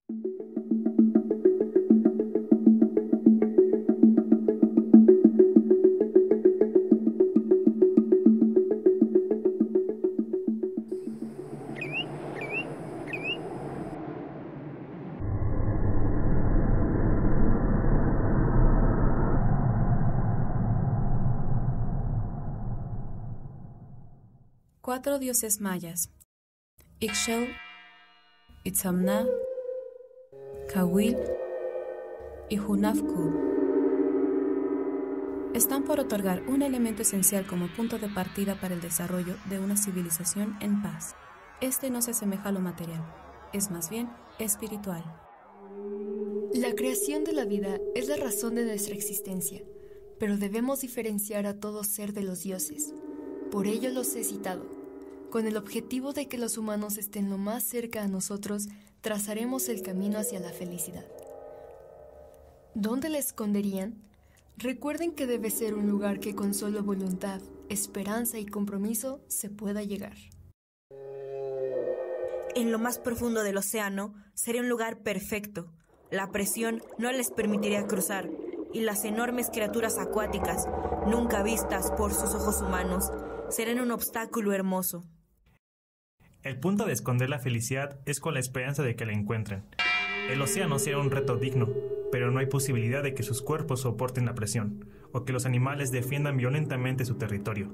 Cuatro dioses mayas: Ixchel, Itzamna, Cahuil y Hunafku están por otorgar un elemento esencial como punto de partida para el desarrollo de una civilización en paz. Este no se asemeja a lo material, es más bien espiritual. La creación de la vida es la razón de nuestra existencia, pero debemos diferenciar a todo ser de los dioses. Por ello los he citado. Con el objetivo de que los humanos estén lo más cerca a nosotros, trazaremos el camino hacia la felicidad. ¿Dónde la esconderían? Recuerden que debe ser un lugar que con solo voluntad, esperanza y compromiso se pueda llegar. En lo más profundo del océano sería un lugar perfecto. La presión no les permitiría cruzar, y las enormes criaturas acuáticas, nunca vistas por sus ojos humanos, serán un obstáculo hermoso. El punto de esconder la felicidad es con la esperanza de que la encuentren. El océano será un reto digno, pero no hay posibilidad de que sus cuerpos soporten la presión, o que los animales defiendan violentamente su territorio.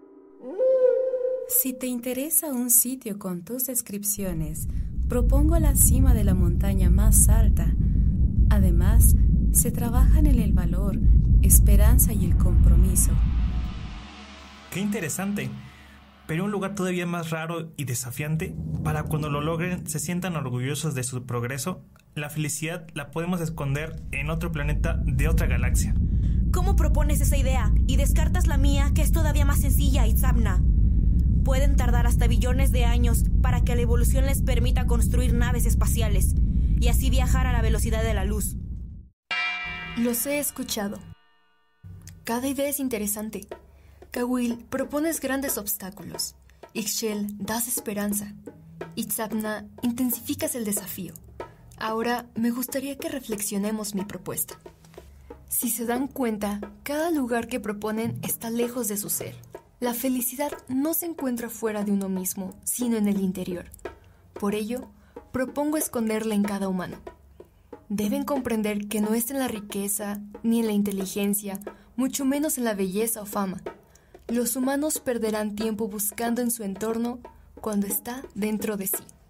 Si te interesa un sitio con tus descripciones, propongo la cima de la montaña más alta. Además, se trabajan en el valor, esperanza y el compromiso. ¡Qué interesante! Pero un lugar todavía más raro y desafiante, para cuando lo logren se sientan orgullosos de su progreso. La felicidad la podemos esconder en otro planeta de otra galaxia. ¿Cómo propones esa idea y descartas la mía, que es todavía más sencilla, Itzamna? Pueden tardar hasta billones de años para que la evolución les permita construir naves espaciales y así viajar a la velocidad de la luz. Los he escuchado. Cada idea es interesante. Cahuil, propones grandes obstáculos. Ixchel, das esperanza. Itzamna, intensificas el desafío. Ahora me gustaría que reflexionemos mi propuesta. Si se dan cuenta, cada lugar que proponen está lejos de su ser. La felicidad no se encuentra fuera de uno mismo, sino en el interior. Por ello, propongo esconderla en cada humano. Deben comprender que no está en la riqueza, ni en la inteligencia, mucho menos en la belleza o fama. Los humanos perderán tiempo buscando en su entorno cuando está dentro de sí.